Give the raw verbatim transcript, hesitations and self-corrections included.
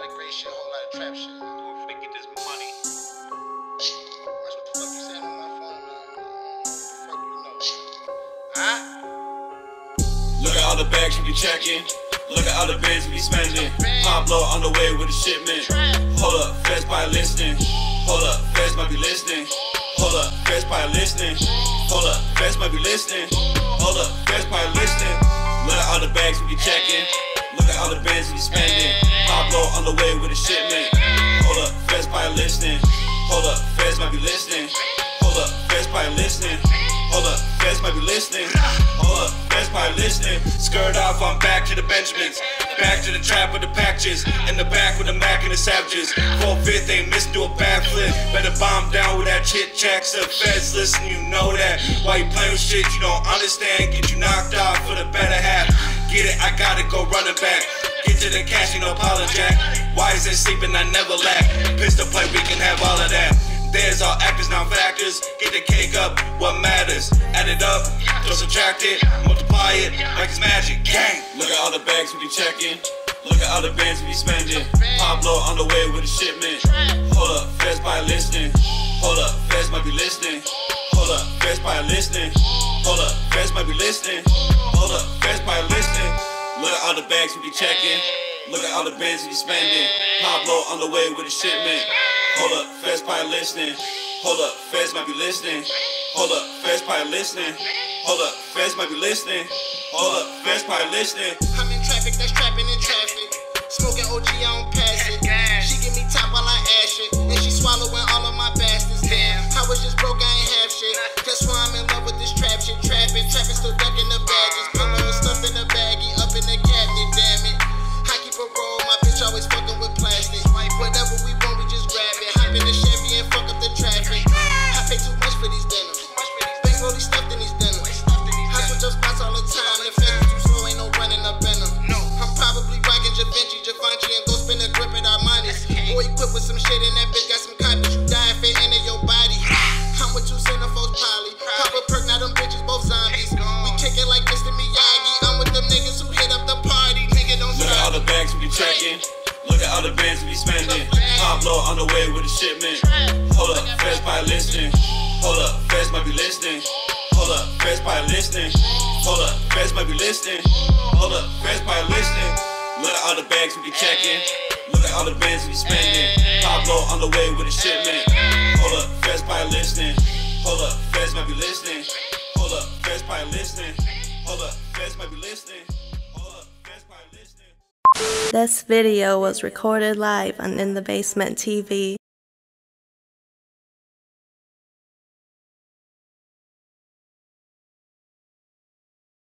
lot of great shit, a whole lot of trap shit. Don't forget this money. That's what the fuck you saying on my phone, man. What the fuck you know? Huh? Look at all the bags we be checking. Look at all the bands we be spending. Pablo on the way with a shipment. Hold up, feds probably listening. Hold up, feds might be listening. Hold up, feds probably listening. Hold up, feds might be listening. Hold up, feds probably listening. Look at all the bags we be checking. Look at all the bands we be spending. Pablo on the way with a shipment. Hold up, feds probably listening. Hold up, feds might be listening. Hold up, feds probably listening. Hold up, feds might be listening. Hold up, feds probably listening. Skirt off, I'm back to the Benjamins. Back to the trap with the packages. In the back with the Mac and the Savages. Four fifth ain't missing do a backflip. Better bomb down with that chit chat. The feds listen, you know that. Why you playing with shit you don't understand? Get you knocked off for the better half. Get it, I gotta go running back. Get to the cash, ain't no apologize. Why is it sleeping? I never lack. Pistol play, we can have all of that. There's all actors, not factors. Get the cake up, what matters? Add it up, don't subtract it, multiply it like it's magic. Gang! Look at all the bags we be checking. Look at all the bands we be spending. Pablo on the way with a shipment. Hold up, feds probably listening. Hold up, feds might be listening. Hold up, feds probably listening. Hold up, feds might be listening. Hold up, feds probably listening. Look at all the bags we be checking. Look at all the bands we be spending. Pablo on the way with a shipment. Hold up, feds probably listening. Hold up, feds might be listening. Hold up, feds probably listening. Hold up, feds might be listening. Hold up, feds probably listening. I'm in traffic, that's trapping in traffic. Smoking O G, I don't pass it. She give me top while I ash it. And she swallowing all of my bastards. Damn, I was just broke, I ain't have shit. That's why I'm in love with this trap shit. Trapping, trapping, still ducking the badges. Pillow stuffed in the baggie, up in the cabinet, damn it. I keep a roll, my bitch always fucking with plastic. Whatever we want, we just grab it. Hop in the Chevy and fuck up the traffic. I pay too much for these denims. Bank roll stuffed in these denims. I switch up spots all the time. The fact too slow, ain't no running up in them. I'm probably rocking Javinci, Givenchy, and go spin a grip at our money. Boy, equipped with some shit and that bitch got some copies. You die if it enter your body. I'm with two centerfolds, Polly. Pop a perk, now them bitches both zombies. We kick it like Mister Miyagi. I'm with them niggas who hit up the party. Nigga, don't Look at all the bags we be checking. Look at all the bands we be spending. Pablo on the way with a shipment. Hold up, feds probably listening. Hold up, feds might be listening. Hold up, feds probably listening. Hold up, feds might be listening. Hold up, feds probably listening. Look at all the bags we be checking. Look at all the bands we be spending. Pablo on the way with a shipment. Hold up, feds probably listening. Hold up, feds might be listening. Hold up, feds probably listening. Hold up, feds might be listening. Hold up, feds probably listening. This video was recorded live on In the Basement T V.